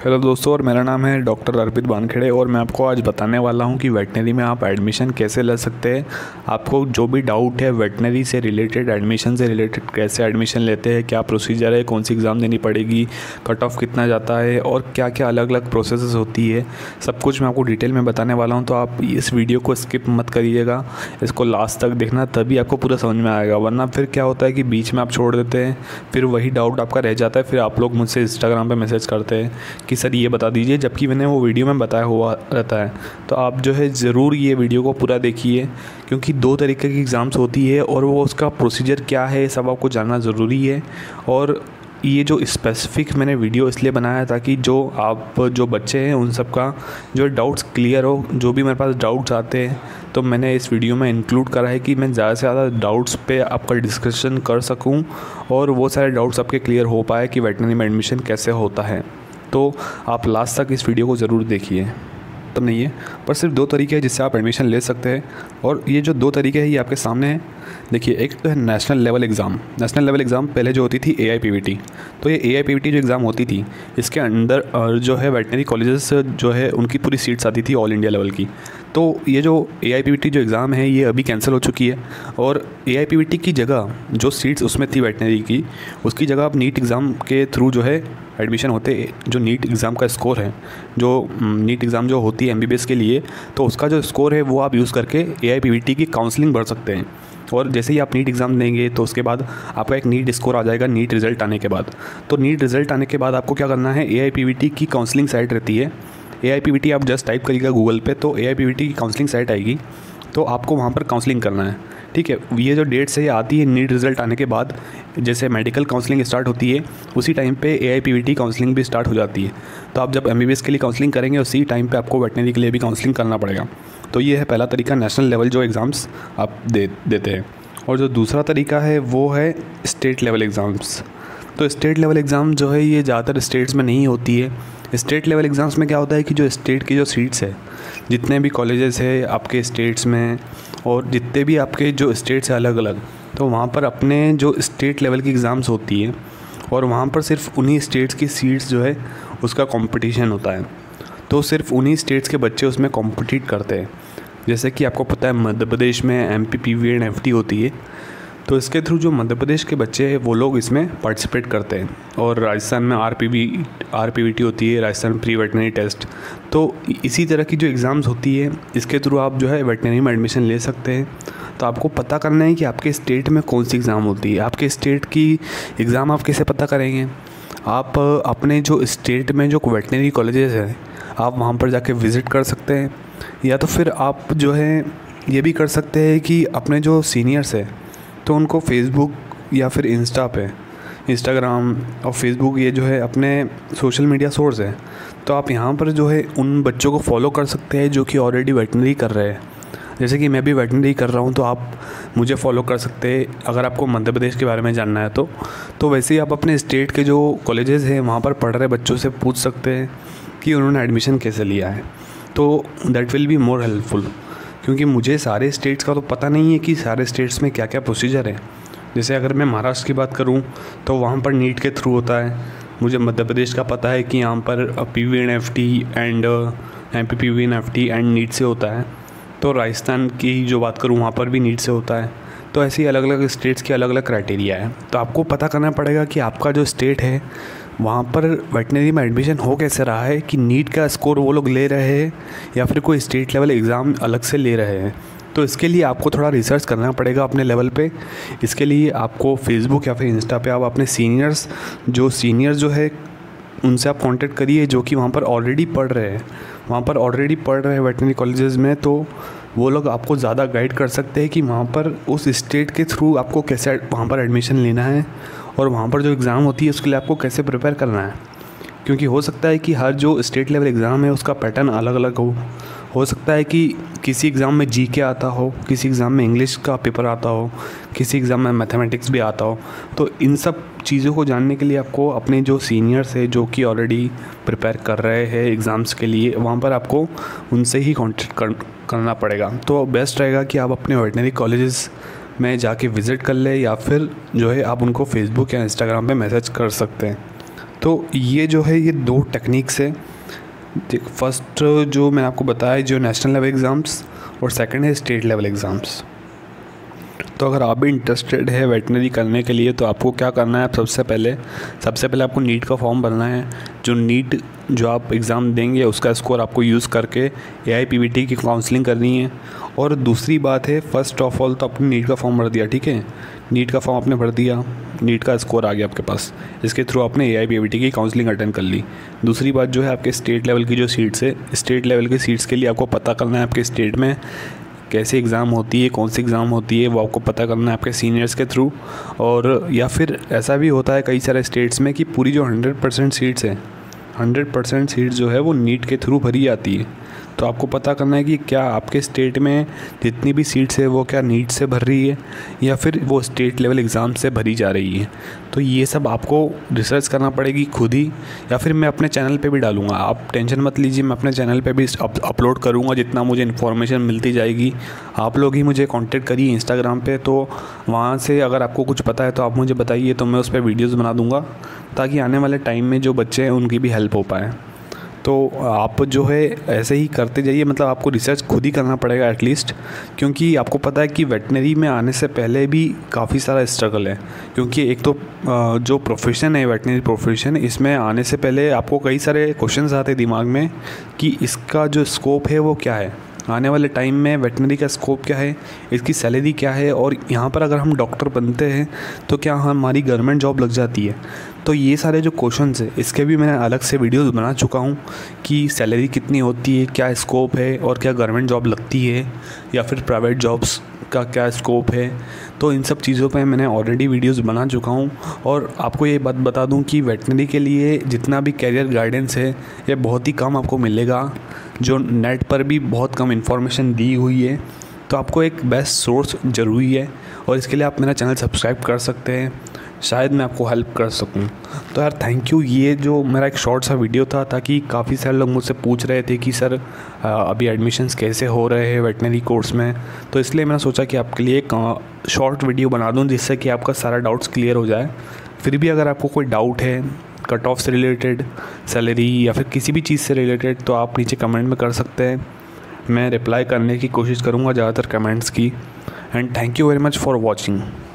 Hello दोस्तों, और मेरा नाम है डॉक्टर अर्पित बानखेड़े और मैं आपको आज बताने वाला हूं कि वेटनरी में आप एडमिशन कैसे ले सकते हैं। आपको जो भी डाउट है वेटनरी से रिलेटेड, एडमिशन से रिलेटेड, कैसे एडमिशन लेते हैं, क्या प्रोसीजर है, कौन सी एग्ज़ाम देनी पड़ेगी, कट ऑफ कितना जाता है और क्या क्या अलग अलग प्रोसेस होती है, सब कुछ मैं आपको डिटेल में बताने वाला हूँ। तो आप इस वीडियो को स्किप मत करिएगा, इसको लास्ट तक देखना, तभी आपको पूरा समझ में आएगा। वरना फिर क्या होता है कि बीच में आप छोड़ देते हैं, फिर वही डाउट आपका रह जाता है, फिर आप लोग मुझसे इंस्टाग्राम पर मैसेज करते हैं कि सर ये बता दीजिए, जबकि मैंने वो वीडियो में बताया हुआ रहता है। तो आप जो है ज़रूर ये वीडियो को पूरा देखिए, क्योंकि 2 तरीके की एग्ज़ाम्स होती है और वो उसका प्रोसीजर क्या है सब आपको जानना ज़रूरी है। और ये जो स्पेसिफ़िक मैंने वीडियो इसलिए बनाया ताकि जो बच्चे हैं उन सब का जो डाउट्स क्लियर हो। जो भी मेरे पास डाउट्स आते हैं तो मैंने इस वीडियो में इंक्लूड करा है कि मैं ज़्यादा से ज़्यादा डाउट्स पे आपका डिस्कशन कर सकूं और वो सारे डाउट्स आपके क्लियर हो पाए कि वेटनरी में एडमिशन कैसे होता है। तो आप लास्ट तक इस वीडियो को ज़रूर देखिए। तब नहीं है, पर सिर्फ 2 तरीके हैं जिससे आप एडमिशन ले सकते हैं, और ये जो 2 तरीके हैं ये आपके सामने हैं। देखिए, एक तो है national level exam. National level exam पहले जो होती थी AIPVT, तो ये AIPVT जो एग्ज़ाम होती थी इसके अंदर जो है वेटनरी कॉलेजेस जो है उनकी पूरी सीट्स आती थी ऑल इंडिया लेवल की। तो ये जो AIPVT जो एग्ज़ाम है ये अभी कैंसिल हो चुकी है, और AIPVT की जगह जो सीट्स उसमें थी वेटनरी की, उसकी जगह आप नीट एग्ज़ाम के थ्रू जो है एडमिशन होते। जो नीट एग्ज़ाम का स्कोर है, जो नीट एग्ज़ाम जो होती है MBBS के लिए, तो उसका जो स्कोर है वो आप यूज़ करके AIPVT की काउंसलिंग भर सकते हैं। और जैसे ही आप नीट एग्ज़ाम देंगे तो उसके बाद आपका एक नीट स्कोर आ जाएगा नीट रिज़ल्ट आने के बाद। तो नीट रिज़ल्ट आने के बाद आपको क्या करना है, AIPVT की काउंसलिंग साइट रहती है। AIPVT आप जस्ट टाइप करिएगा गूगल पे तो AIPVT की काउंसलिंग साइट आएगी, तो आपको वहाँ पर काउंसलिंग करना है। ठीक है, ये जो डेट्स है ये आती है नीट रिज़ल्ट आने के बाद। जैसे मेडिकल काउंसलिंग स्टार्ट होती है उसी टाइम पे AIPVT काउंसलिंग भी स्टार्ट हो जाती है। तो आप जब MBBS के लिए काउंसलिंग करेंगे उसी टाइम पे आपको वेटनरी के लिए भी काउंसलिंग करना पड़ेगा। तो ये है पहला तरीका, नेशनल लेवल जो एग्ज़ाम्स आप देते हैं। और जो दूसरा तरीका है वो है स्टेट लेवल एग्ज़ाम्स। तो स्टेट लेवल एग्ज़ाम जो है ये ज़्यादातर स्टेट्स में नहीं होती है। स्टेट लेवल एग्ज़ाम्स में क्या होता है कि जो स्टेट की जो सीट्स है, जितने भी कॉलेजेस है आपके स्टेट्स में और जितने भी आपके जो स्टेट्स हैं अलग अलग, तो वहाँ पर अपने जो स्टेट लेवल की एग्ज़ाम्स होती है और वहाँ पर सिर्फ उन्हीं स्टेट्स की सीट्स जो है उसका कंपटीशन होता है। तो सिर्फ उन्हीं स्टेट्स के बच्चे उसमें कॉम्पिटिट करते हैं। जैसे कि आपको पता है मध्य प्रदेश में MP, PV एंड FT होती है, तो इसके थ्रू जो मध्य प्रदेश के बच्चे हैं वो लोग इसमें पार्टिसिपेट करते हैं। और राजस्थान में RPVT होती है, राजस्थान प्री वेटनरी टेस्ट। तो इसी तरह की जो एग्ज़ाम्स होती है इसके थ्रू आप जो है वेटनरी में एडमिशन ले सकते हैं। तो आपको पता करना है कि आपके स्टेट में कौन सी एग्ज़ाम होती है। आपके स्टेट की एग्ज़ाम आप कैसे पता करेंगे, आप अपने जो स्टेट में जो वेटनरी कॉलेजेस हैं आप वहाँ पर जाके विज़िट कर सकते हैं, या तो फिर आप जो है ये भी कर सकते हैं कि अपने जो सीनियर्स हैं तो उनको फेसबुक या फिर इंस्टाग्राम और फेसबुक ये जो है अपने सोशल मीडिया सोर्स है, तो आप यहाँ पर जो है उन बच्चों को फॉलो कर सकते हैं जो कि ऑलरेडी वेटनरी कर रहे हैं। जैसे कि मैं भी वेटनरी कर रहा हूँ तो आप मुझे फॉलो कर सकते हैं अगर आपको मध्य प्रदेश के बारे में जानना है तो वैसे ही आप अपने स्टेट के जो कॉलेजेस हैं वहाँ पर पढ़ रहे बच्चों से पूछ सकते हैं कि उन्होंने एडमिशन कैसे लिया है। तो that will be more helpful, क्योंकि मुझे सारे स्टेट्स का तो पता नहीं है कि सारे स्टेट्स में क्या क्या प्रोसीजर है। जैसे अगर मैं महाराष्ट्र की बात करूं तो वहाँ पर नीट के थ्रू होता है। मुझे मध्य प्रदेश का पता है कि यहाँ पर PV and FT and MP PV and FT and NEET से होता है। तो राजस्थान की जो बात करूँ वहाँ पर भी नीट से होता है। तो ऐसे ही अलग अलग स्टेट्स के अलग अलग क्राइटेरिया है। तो आपको पता करना पड़ेगा कि आपका जो स्टेट है वहाँ पर वेटनरी में एडमिशन हो कैसे रहा है, कि नीट का स्कोर वो लोग ले रहे हैं या फिर कोई स्टेट लेवल एग्ज़ाम अलग से ले रहे हैं। तो इसके लिए आपको थोड़ा रिसर्च करना पड़ेगा अपने लेवल पे। इसके लिए आपको फेसबुक या फिर इंस्टा पे आप अपने सीनियर्स जो है उनसे आप कांटेक्ट करिए जो कि वहाँ पर ऑलरेडी पढ़ रहे हैं वेटनरी कॉलेजेस में। तो वो लोग आपको ज़्यादा गाइड कर सकते हैं कि वहाँ पर उस स्टेट के थ्रू आपको कैसे वहाँ पर एडमिशन लेना है और वहाँ पर जो एग्ज़ाम होती है उसके लिए आपको कैसे प्रिपेयर करना है। क्योंकि हो सकता है कि हर जो स्टेट लेवल एग्ज़ाम है उसका पैटर्न अलग अलग हो सकता है कि किसी एग्ज़ाम में GK आता हो, किसी एग्ज़ाम में इंग्लिश का पेपर आता हो, किसी एग्ज़ाम में मैथमेटिक्स भी आता हो। तो इन सब चीज़ों को जानने के लिए आपको अपने जो सीनियर्स है जो कि ऑलरेडी प्रिपेयर कर रहे हैं एग्ज़ाम्स के लिए, वहाँ पर आपको उनसे ही कॉन्टेक्ट करना पड़ेगा। तो बेस्ट रहेगा कि आप अपने वेटनरी कॉलेजेस में जाके विज़िट कर ले, या फिर जो है आप उनको फेसबुक या इंस्टाग्राम पे मैसेज कर सकते हैं। तो ये जो है ये 2 टेक्निक्स है। फर्स्ट जो मैंने आपको बताया जो नेशनल लेवल एग्ज़ाम्स, और सेकंड है स्टेट लेवल एग्ज़ाम्स। तो अगर आप भी इंटरेस्टेड है वेटनरी करने के लिए तो आपको क्या करना है, आप सबसे पहले आपको नीट का फॉर्म भरना है। जो नीट जो आप एग्ज़ाम देंगे उसका स्कोर आपको यूज़ करके AIPBT की काउंसलिंग करनी है। और दूसरी बात है, फ़र्स्ट ऑफ ऑल तो आपने नीट का फॉर्म भर दिया, ठीक है, नीट का फॉर्म आपने भर दिया, नीट का स्कोर आ गया आपके पास, इसके थ्रू आपने AIPBT की काउंसलिंग अटेंड कर ली। दूसरी बात जो है आपके स्टेट लेवल की जो सीट्स है, स्टेट लेवल की सीट्स के लिए आपको पता करना है आपके स्टेट में कैसी एग्ज़ाम होती है, कौन सी एग्ज़ाम होती है, वो आपको पता करना है आपके सीनियर्स के थ्रू। और या फिर ऐसा भी होता है कई सारे स्टेट्स में कि पूरी जो 100% सीट्स हैं, 100% सीट्स जो है वो नीट के थ्रू भरी जाती है। तो आपको पता करना है कि क्या आपके स्टेट में जितनी भी सीट्स है वो क्या नीट से भर रही है या फिर वो स्टेट लेवल एग्ज़ाम से भरी जा रही है। तो ये सब आपको रिसर्च करना पड़ेगी खुद ही, या फिर मैं अपने चैनल पे भी डालूँगा, आप टेंशन मत लीजिए, मैं अपने चैनल पे भी अपलोड करूँगा। जितना मुझे इन्फॉर्मेशन मिलती जाएगी आप लोग ही मुझे कॉन्टेक्ट करिए इंस्टाग्राम पे, तो वहाँ से अगर आपको कुछ पता है तो आप मुझे बताइए, तो मैं उस पर वीडियोज़ बना दूँगा ताकि आने वाले टाइम में जो बच्चे हैं उनकी भी हेल्प हो पाए। तो आप जो है ऐसे ही करते जाइए, मतलब आपको रिसर्च खुद ही करना पड़ेगा एटलीस्ट, क्योंकि आपको पता है कि वेटनरी में आने से पहले भी काफ़ी सारा स्ट्रगल है। क्योंकि एक तो जो प्रोफेशन है वेटनरी प्रोफेशन, इसमें आने से पहले आपको कई सारे क्वेश्चंस आते हैं दिमाग में कि इसका जो स्कोप है वो क्या है, आने वाले टाइम में वेटनरी का स्कोप क्या है, इसकी सैलरी क्या है, और यहाँ पर अगर हम डॉक्टर बनते हैं तो क्या हमारी गवर्नमेंट जॉब लग जाती है। तो ये सारे जो क्वेश्चंस है इसके भी मैंने अलग से वीडियोस बना चुका हूँ कि सैलरी कितनी होती है, क्या स्कोप है, और क्या गवर्नमेंट जॉब लगती है या फिर प्राइवेट जॉब्स का क्या स्कोप है। तो इन सब चीज़ों पे मैंने ऑलरेडी वीडियोस बना चुका हूँ। और आपको ये बात बता दूँ कि वेटनरी के लिए जितना भी कैरियर गाइडेंस है ये बहुत ही कम आपको मिलेगा, जो नेट पर भी बहुत कम इन्फॉर्मेशन दी हुई है। तो आपको एक बेस्ट सोर्स ज़रूरी है, और इसके लिए आप मेरा चैनल सब्सक्राइब कर सकते हैं, शायद मैं आपको हेल्प कर सकूं। तो यार थैंक यू, ये जो मेरा एक शॉर्ट सा वीडियो था ताकि काफ़ी सारे लोग मुझसे पूछ रहे थे कि सर अभी एडमिशन्स कैसे हो रहे हैं वेटनरी कोर्स में, तो इसलिए मैंने सोचा कि आपके लिए एक शॉर्ट वीडियो बना दूं जिससे कि आपका सारा डाउट्स क्लियर हो जाए। फिर भी अगर आपको कोई डाउट है कट ऑफ से रिलेटेड, सैलरी या फिर किसी भी चीज़ से रिलेटेड, तो आप नीचे कमेंट में कर सकते हैं, मैं रिप्लाई करने की कोशिश करूँगा ज़्यादातर कमेंट्स की। And thank you very much for watching.